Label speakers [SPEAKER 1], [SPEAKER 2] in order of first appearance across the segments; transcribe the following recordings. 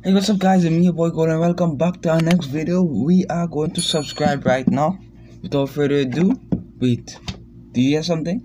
[SPEAKER 1] Hey, what's up guys, I'm your boy Gold and welcome back to our next video. We are going to subscribe right now. Without further ado, wait, do you hear something?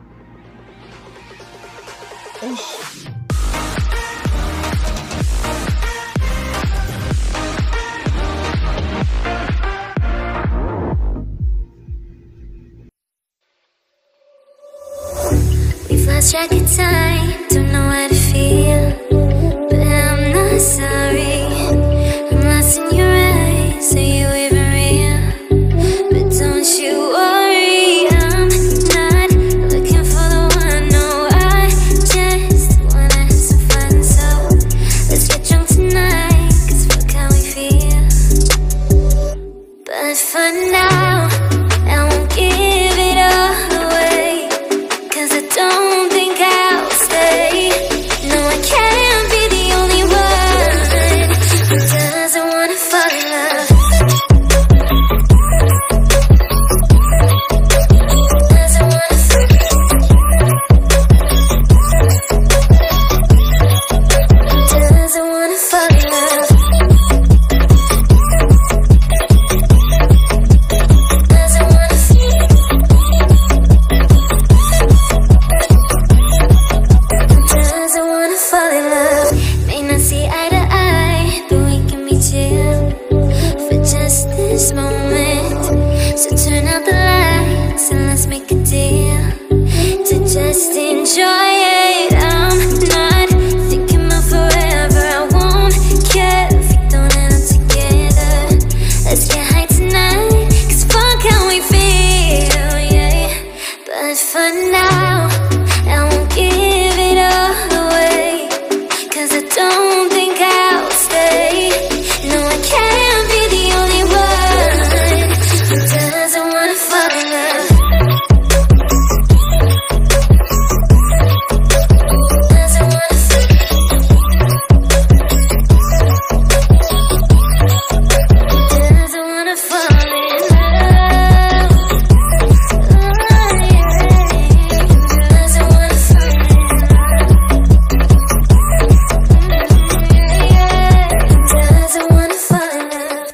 [SPEAKER 2] We've lost track of time, don't know how to feel, but I'm not sorry. I'm lost in your eyes, are you even real? But don't you worry, I'm not looking for the one. No, I just wanna have some fun. So let's get drunk tonight, cause fuck how we feel. But for now, I won't give it all away, cause I don't think I'll stay. No, I can't be the only one who doesn't wanna fall in love. Doesn't wanna fall in love. Doesn't wanna fall in love. So turn out the lights and let's make a deal to just enjoy it. I'm not thinking about forever. I won't care if we don't end up together. Let's get high tonight, cause fuck how we feel, yeah. But for now, I won't give it all away, cause I don't think I'll stay. No, I can't be the only one who doesn't wanna fall in love. Doesn't wanna fall in love. Doesn't wanna fall in love. Oh, yeah. Doesn't wanna fall in love. Doesn't wanna fall in love.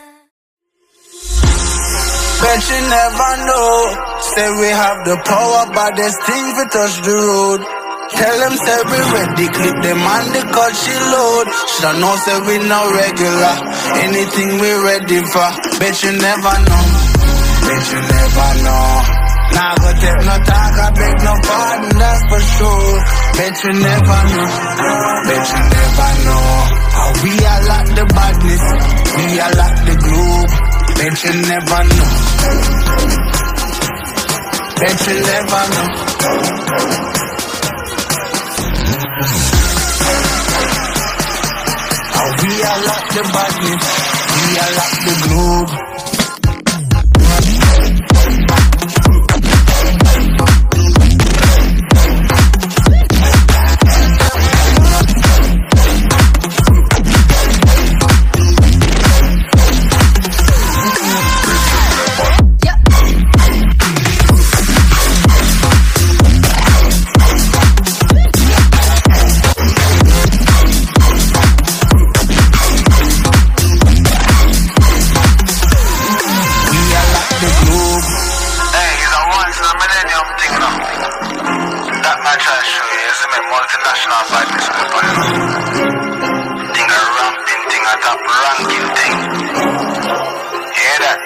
[SPEAKER 3] Bet you never know. Say we have the power, but there's things we touch the road. Tell them say we ready, clip them on the cut she load. Should know say we no regular, anything we ready for. Bet you never know. Bet you never know. Nah, go take no talk, I beg no pardon, that's for sure. Bet you never know. Bet you never know. How we are like the badness, we are like the globe. Bet you never know. Bet you never know. How we are like the badness, we are like the globe. Multinational badness people, thing a ramping thing, a top ranking thing. Hear that?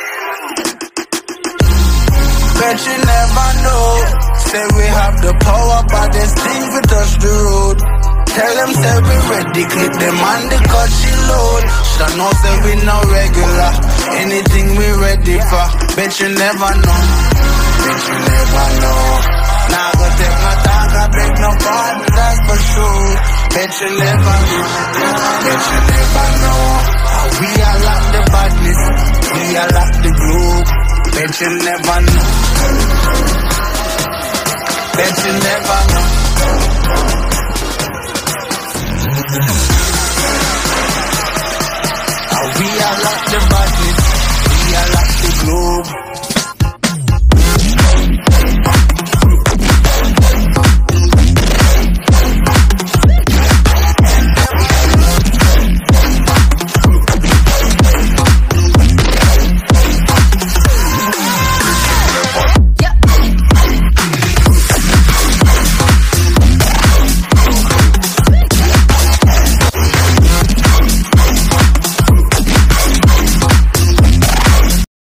[SPEAKER 3] Bet you never know. Say we have the power, but there's things we touch the road. Tell them say we ready, clip them on the cut she load. Should know say we no regular, anything we ready for. Bet you never know. Bet you never know. Nah, go take no talk, I beg no pardon, that's for sure. Bet you never know. Bet you never know. How we are like the badness, we are like the globe. Bet you never know. Bet you never know. How we are like the badness, we are like the globe.